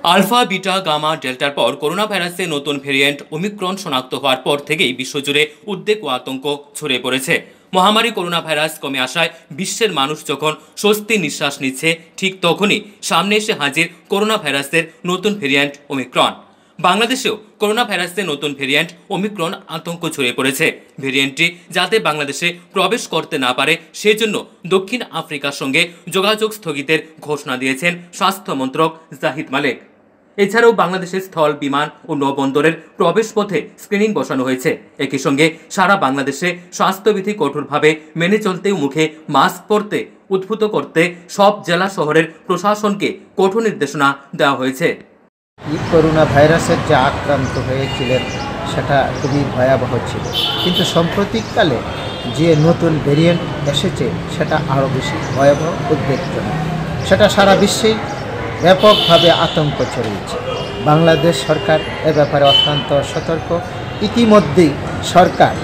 Alpha beta gamma ডেল্টার পর corona ভাইরাসের নতুন ভেরিয়েন্ট ওমিক্রন শনাক্ত হওয়ার পর থেকেই বিশ্বজুড়ে উদ্বেগ ও আতঙ্ক ছড়িয়ে পড়েছে। মহামারী করোনা ভাইরাস কমে আসায় বিশ্বের মানুষ যখন স্বস্তি নিঃশ্বাস নিচ্ছে, ঠিক তখনই সামনে এসে হাজির করোনা ভাইরাসের নতুন ভেরিয়েন্ট ওমিক্রন। বাংলাদেশেও করোনা ভাইরাসের নতুন ভেরিয়েন্ট ওমিক্রন আতঙ্ক ছড়িয়ে পড়েছে। ভেরিয়েন্টটি যাতে বাংলাদেশে প্রবেশ করতে না পারে সেজন্য দক্ষিণ আফ্রিকার সঙ্গে যোগাযোগ স্থগিতের ঘোষণা দিয়েছেন স্বাস্থ্য মন্ত্রক জাহিদ মালেক। এছাড়াও বাংলাদেশের স্থল, বিমান ও নৌবন্দরের প্রবেশপথে স্ক্রিনিং বসানো হয়েছে। একই সঙ্গে সারা বাংলাদেশে স্বাস্থ্যবিধি কঠোরভাবে মেনে চলতে ও মুখে মাস্ক পরতে উদ্বুদ্ধ করতে সব জেলা শহরের প্রশাসনকে কঠোর নির্দেশনা দেওয়া হয়েছে। করোনা ভাইরাসের যে আক্রান্ত হয়েছিলেন সেটা খুবই ভয়াবহ ছিল, কিন্তু সাম্প্রতিককালে যে নতুন ভেরিয়েন্ট এসেছে সেটা আরও বেশি ভয়াবহ, উদ্বেগজনক। সেটা সারা বিশ্বেই ব্যাপকভাবে আতঙ্ক ছড়িয়েছে। বাংলাদেশ সরকার এ ব্যাপারে অত্যন্ত সতর্ক। ইতিমধ্যেই সরকার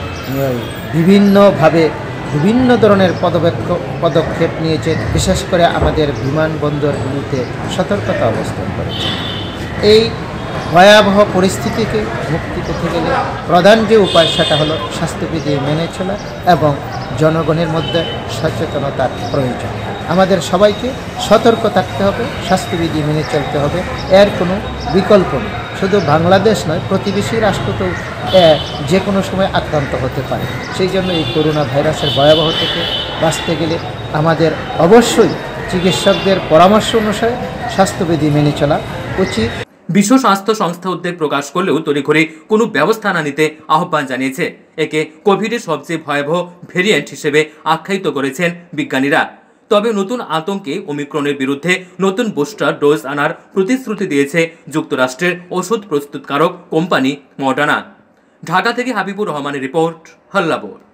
বিভিন্নভাবে বিভিন্ন ধরনের পদক্ষেপ নিয়েছে, বিশেষ করে আমাদের বিমানবন্দরগুলিতে সতর্কতা অবস্থান করেছে। এই ভয়াবহ পরিস্থিতিকে মুক্তি পেতে গেলে প্রধান যে উপায় সেটা হলো স্বাস্থ্যবিধি মেনে চলা এবং জনগণের মধ্যে সচেতনতার প্রয়োজন। আমাদের সবাইকে সতর্ক থাকতে হবে, স্বাস্থ্যবিধি মেনে চলতে হবে, এর কোনো বিকল্প নেই। শুধু বাংলাদেশ নয়, প্রতিবেশী রাষ্ট্রতেও যে কোনো সময় আক্রান্ত হতে পারে। সেই জন্য এই করোনা ভাইরাসের ভয়াবহ থেকে বাঁচতে গেলে আমাদের অবশ্যই চিকিৎসকদের পরামর্শ অনুসারে স্বাস্থ্যবিধি মেনে চলা উচিত। বিশ্ব স্বাস্থ্য সংস্থা উদ্বেগ প্রকাশ করলেও তড়িঘড়ি কোনো ব্যবস্থা না নিতে আহ্বান জানিয়েছে। একে কোভিডের সবচেয়ে ভয়াবহ ভেরিয়েন্ট হিসেবে আখ্যায়িত করেছেন বিজ্ঞানীরা। তবে নতুন আতঙ্কে ওমিক্রনের বিরুদ্ধে নতুন বুস্টার ডোজ আনার প্রতিশ্রুতি দিয়েছে যুক্তরাষ্ট্রের ওষুধ প্রস্তুতকারক কোম্পানি মডার্না। ঢাকা থেকে হাবিবুর রহমানের রিপোর্ট, হাল্লাবোর।